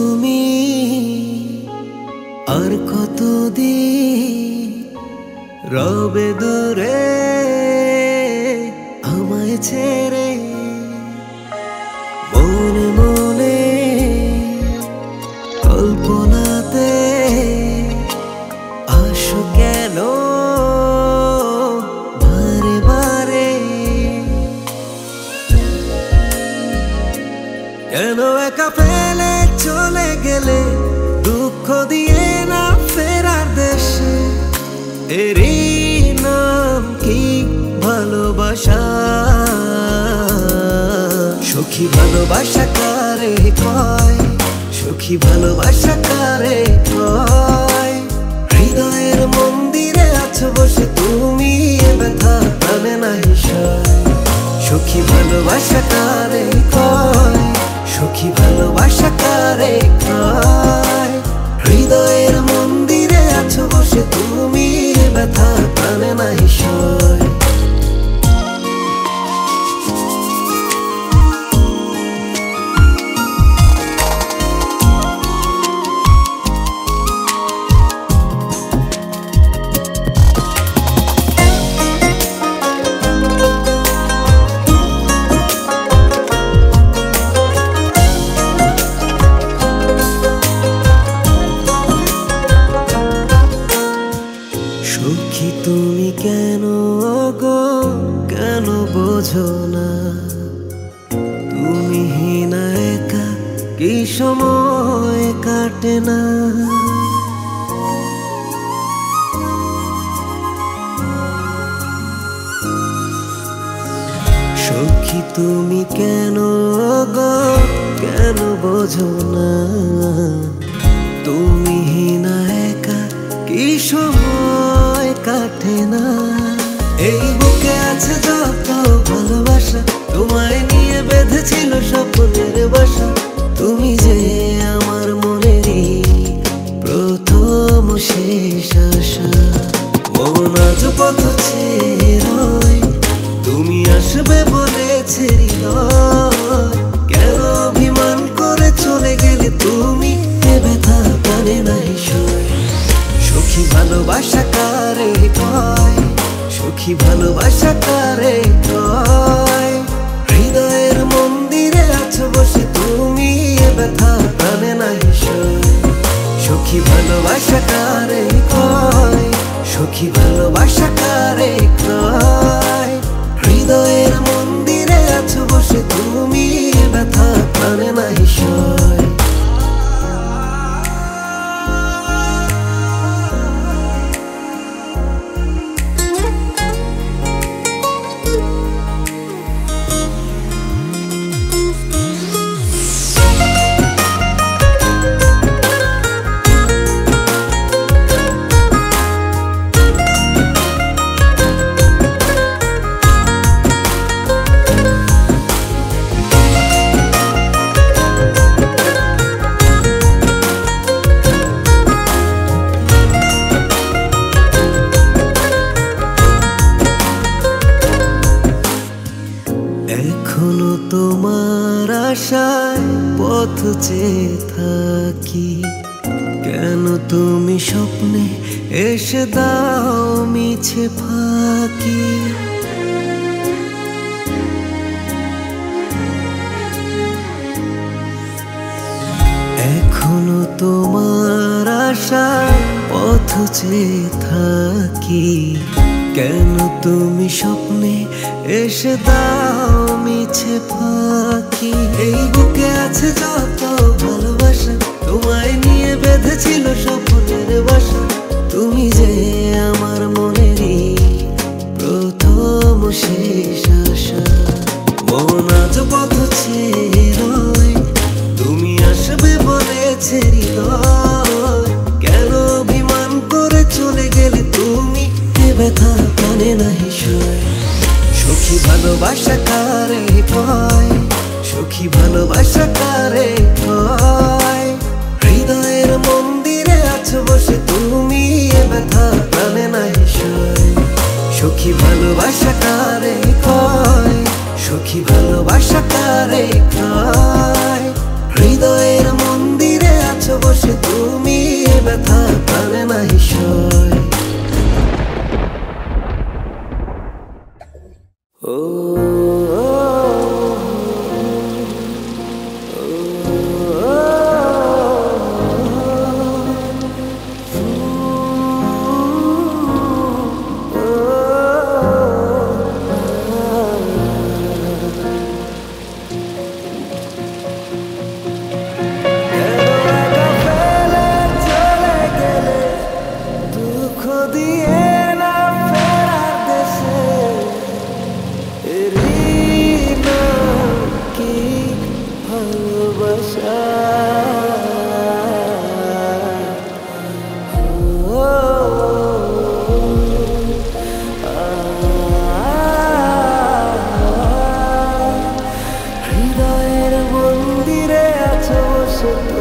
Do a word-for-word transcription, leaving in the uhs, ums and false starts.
তুমি আর কতদিন রবে দূরে আমায় ছেড়ে মনে মনে কল্পনাতে আসো কেন বারে বারে কেন একা ফেলে চলে গেলে দুঃখ দিয়ে না ফেরার দেশে এরই নাম কি ভালোবাসা সুখী ভালোবাসা কারে কয় সুখী ভালোবাসা কারে কয় হৃদয়ের মন্দিরে আছো বসে তুমি ব্যথা প্রাণে নাই সয় সুখী ভালোবাসা কারে কয় সুখী ভালোবাসা কারে কয় হৃদয়ের মন্দিরে আছো বসে তুমি ব্যথা প্রাণে নাই সয় সুখী তুমি কেন গো কেন বোঝো না তুমি হীনা একা কি সময় কাটে না সুখী তুমি কেন গো কেন বোঝো না তুমি হীনা একা কি সময় কাটে না এই বুকে আছে যত ভালোবাসা তোমায় নিয়ে বেঁধেছিল স্বপ্নের বাসা তুমি যে আমার মনেরই প্রথম শেষ আশা মন আজ পথ ছেড়ে তুমি আসবে বলেছে কেন অভিমান করে চলে গেলে তুমি এ ব্যথা প্রাণে নাই সয় সুখী ভালোবাসা কারে কয় সুখী ভালোবাসা কারে কয় হৃদয়ের মন্দিরে আছো বসে তুমি এ ব্যথা প্রাণে নাই সয় সুখী ভালোবাসা কারে কয় সুখী ভালোবাসা কারে কয় হৃদয়ের মন্দিরে আছো বসে তুমি এ ব্যথা প্রাণে নাই সয় এখনো তোমার আশায় পথ চেয়ে থাকি কেন তুমি স্বপ্নে এসে দাও মিছে ফাঁকি এখনো তোমার আশায় পথ চেয়ে থাকি কেন তুমি স্বপ্নে এসে দাও মিছে ফাঁকি এই বুকে আছে যত ভালোবাসা তোমায় নিয়ে বেঁধেছিল স্বপ্নের বাসা তুমি যে আমার মনেরই প্রথম শেষ আশা মন আজ পথ ছেড়ে তুমি আসবে বলেছে কেন অভিমান করে চলে গেলে তুমি এ ব্যথা প্রাণে নাই সয় সুখী ভালোবাসা কারে কয় সুখী ভালোবাসা কারে কয় হৃদয়ের মন্দিরে ভালোবেসে তুমি এ ব্যথা প্রাণে নাহি সয়। ও হৃদয়ের মন্দিরে আছো বসে